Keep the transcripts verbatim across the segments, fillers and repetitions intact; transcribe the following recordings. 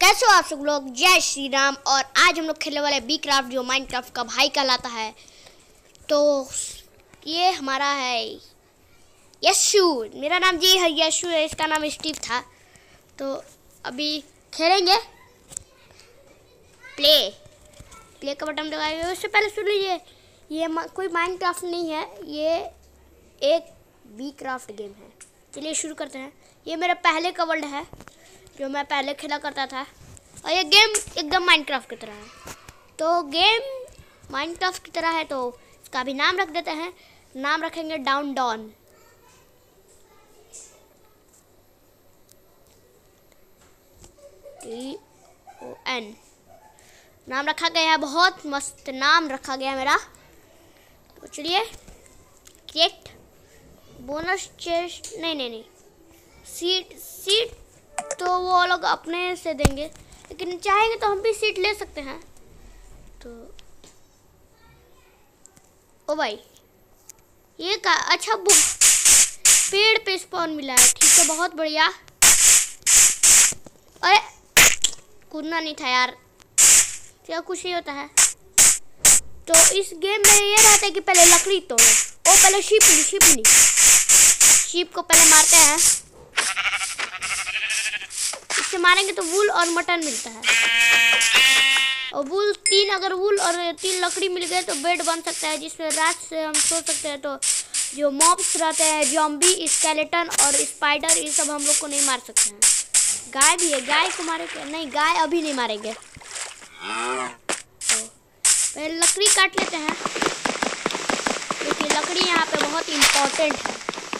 कैसे हो आप सब लोग। जय श्री राम। और आज हम लोग खेलने वाले बी क्राफ्ट, जो माइनक्राफ्ट का भाई कहलाता है। तो ये हमारा है यशु। मेरा नाम जी है यशु है, इसका नाम स्टीव था। तो अभी खेलेंगे। प्ले प्ले का बटन दबाएंगे। उससे पहले सुन लीजिए, ये कोई माइनक्राफ्ट नहीं है, ये एक बी क्राफ्ट गेम है। चलिए शुरू करते हैं। ये मेरा पहले का वर्ल्ड है जो मैं पहले खेला करता था, और ये गेम एकदम माइनक्राफ्ट की तरह है। तो गेम माइनक्राफ्ट की तरह है तो इसका भी नाम रख देते हैं। नाम रखेंगे डाउन डॉन। टी ओ एन नाम रखा गया है। बहुत मस्त नाम रखा गया मेरा। तो चलिए क्रिएट बोनस चेस्ट। नहीं नहीं नहीं सीट सीट तो वो लोग अपने से देंगे, लेकिन चाहेंगे तो हम भी सीट ले सकते हैं। तो ओ भाई ये का अच्छा बुक पेड़ पे स्पॉन मिला है। ठीक है, बहुत बढ़िया। अरे कूदना नहीं था यार, क्या कुछ नहीं होता है। तो इस गेम में ये रहता है कि पहले लकड़ी तोड़ो। ओ पहले शीप ली शीप ली शीप को पहले मारते हैं। इससे मारेंगे तो वूल और मटन मिलता है। और वूल तीन अगर वूल और तीन लकड़ी मिल गए तो बेड बन सकता है, जिसमें रात से हम सो सकते हैं। तो जो मॉब्स रहते हैं, ज़ॉम्बी, स्केलेटन और स्पाइडर, ये सब हम लोग को नहीं मार सकते हैं। गाय भी है, गाय को मारेंगे? नहीं, गाय अभी नहीं मारेंगे। तो पहले लकड़ी काट लेते हैं, क्योंकि लकड़ी यहाँ पे बहुत इम्पोर्टेंट है।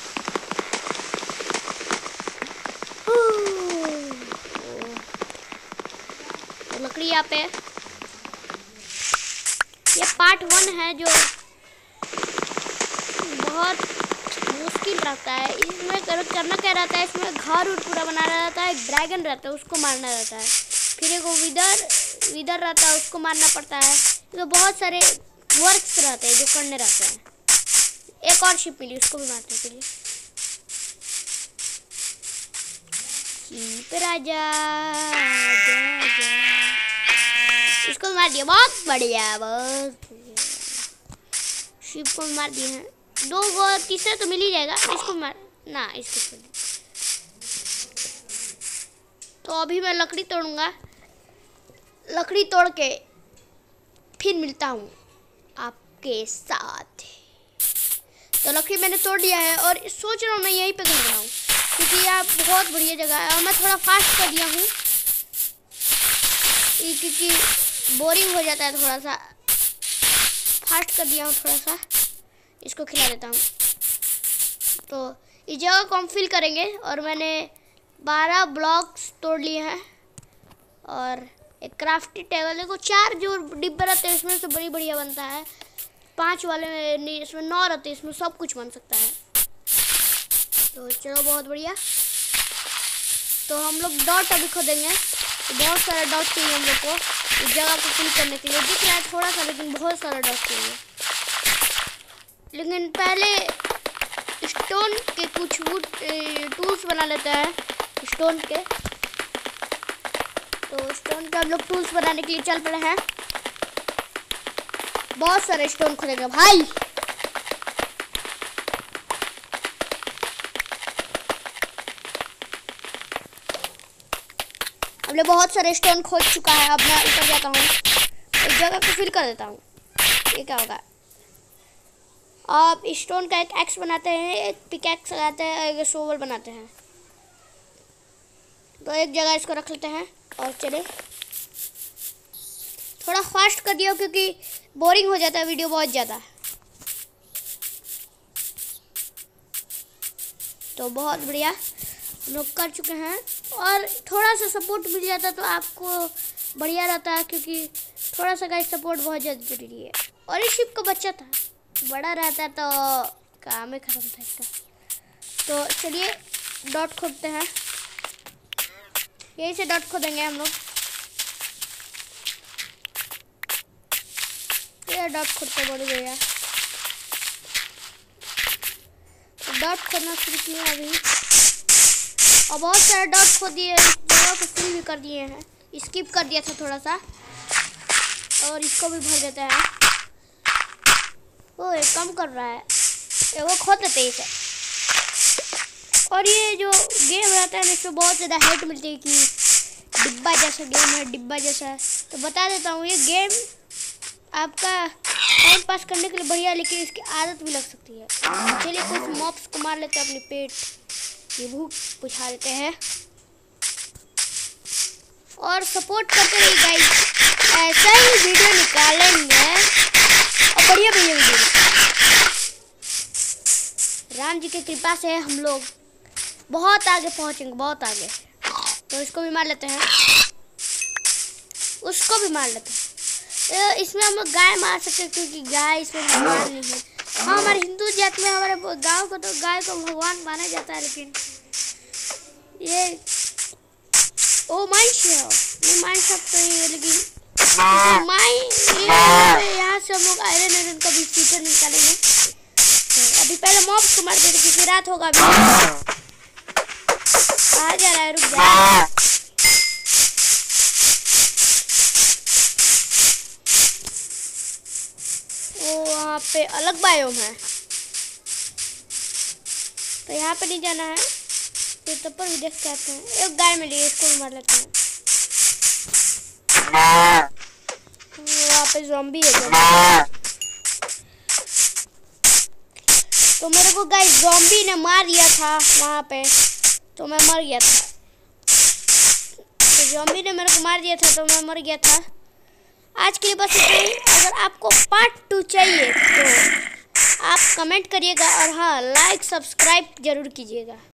लकड़ी यहाँ पे ये पार्ट वन है जो बहुत मुश्किल रहता है। इसमें करना क्या रहता है, इसमें घर उर पूरा बनाना रहता है। एक ड्रैगन रहता है, उसको मारना रहता है। फिर एक विदर विदर रहता है, उसको मारना पड़ता है। तो बहुत सारे वर्क्स रहते हैं जो करने रहते हैं। एक और शिप मिली, उसको भी मारने के लिए। शिप राजा इसको मार दिया, बहुत बढ़िया। बहुत शिप को मार दिए हैं। दो गो तीसरा तो मिल ही जाएगा। इसको मार ना, इसको छोड़। तो अभी मैं लकड़ी तोड़ूंगा। लकड़ी तोड़ के फिर मिलता हूँ आपके साथ। तो लकड़ी मैंने तोड़ लिया है और सोच रहा हूँ मैं यहीं पे घर बनाऊँ, क्योंकि यह बहुत बढ़िया जगह है। और मैं थोड़ा फास्ट कर दिया हूँ, क्योंकि बोरिंग हो जाता है। थोड़ा सा फास्ट कर दिया हूँ थोड़ा सा। इसको खिला देता हूँ। तो इस जगह को हम फिल करेंगे। और मैंने बारह ब्लॉक्स तोड़ लिए हैं। और एक क्राफ्टी टेबल, देखो चार जो डिब्बे रहते हैं इसमें से बड़ी बढ़िया बनता है। पांच वाले में इसमें नौ रहते हैं, इसमें सब कुछ बन सकता है। तो चलो बहुत बढ़िया। तो हम लोग डॉट अभी खोदेंगे। तो बहुत सारा डॉट चाहिए हम लोग को इस जगह को फिल करने के लिए। दिख रहा है थोड़ा सा, लेकिन बहुत सारा डॉट चाहिए। लेकिन पहले स्टोन के कुछ वुड टूल्स बना लेते हैं। स्टोन के तो स्टोन के हम लोग टूल्स बनाने के लिए चल पड़े हैं। बहुत सारे स्टोन खोदेंगे भाई। हमने बहुत सारे स्टोन खोद चुका है। अब मैं ऊपर जाता हूँ, इस जगह को फिल कर देता हूँ। ये क्या होगा, आप स्टोन का एक एक्स बनाते हैं, एक पिकैक्स लगाते हैं, एक शोवल बनाते हैं। तो एक जगह इसको रख लेते हैं। और चले थोड़ा फास्ट कर दिया, क्योंकि बोरिंग हो जाता है वीडियो बहुत ज़्यादा। तो बहुत बढ़िया हम लोग कर चुके हैं। और थोड़ा सा सपोर्ट मिल जाता तो आपको बढ़िया रहता है, क्योंकि थोड़ा सा गाइस सपोर्ट बहुत ज़्यादा जरूरी है। और इस शिप का बच्चा था, बड़ा रहता तो काम ही खत्म था इसका। तो चलिए डॉट खोदते हैं। यही से डॉट खोदेंगे हम लोग। ये डॉट खोदते बड़ी बढ़िया। डॉट खोदना शुरू किया अभी, और बहुत सारे डॉट खोद दिए, जगह को फिल भी कर दिए हैं। स्किप कर दिया था थोड़ा सा, और इसको भी भर देते हैं। वो एक कम कर रहा है, वो खोद देते हैं इसे। और ये जो गेम रहता है ना, इसमें बहुत ज़्यादा हेट मिलती है कि डिब्बा जैसा गेम है, डिब्बा जैसा है। तो बता देता हूँ, ये गेम आपका टाइम पास करने के लिए बढ़िया है, लेकिन इसकी आदत भी लग सकती है। चलिए कुछ मॉब्स को मार लेते हैं, अपनी पेट की भूख बुझा देते हैं और सपोर्ट करते रहिए गाइस। ऐसा ही वीडियो निकालेंगे और बढ़िया बढ़िया वीडियो। राम जी की कृपा से हम लोग बहुत आगे पहुंचेंगे, बहुत आगे। तो इसको भी मार लेते हैं, उसको भी मार लेते हैं। तो इसमें हम लोग गाय मार सकते हैं, क्योंकि गाय इसमें भगवान नहीं है। हाँ, हमारे हिंदू जात में हमारे गांव को तो गाय को भगवान माना जाता है, लेकिन ये ओ माइंस है, नहीं मान सकते हैं, लेकिन माइन यहाँ से हम लोग आयरन आयरन का भी फ्यूचर निकालेंगे। तो अभी पहले मॉब्स को मार देते, क्योंकि रात होगा अभी। कहाँ जा रहा है, रुक जा। वो वहाँ पे अलग बायोम है, तो यहाँ पे नहीं जाना है। तो तब पर भी देख के आते हैं। एक गाय मिली है, इसको भी मार लेते हैं। वहाँ पे ज़ॉम्बी है, ज़ॉम्बी। तो मेरे को गाइस ज़ॉम्बी ने मार दिया था वहाँ पे, तो मैं मर गया था। तो ज़ॉम्बी ने मेरे को मार दिया था, तो मैं मर गया था। आज के लिए बस इतना ही। अगर आपको पार्ट टू चाहिए तो आप कमेंट करिएगा, और हाँ, लाइक सब्सक्राइब जरूर कीजिएगा।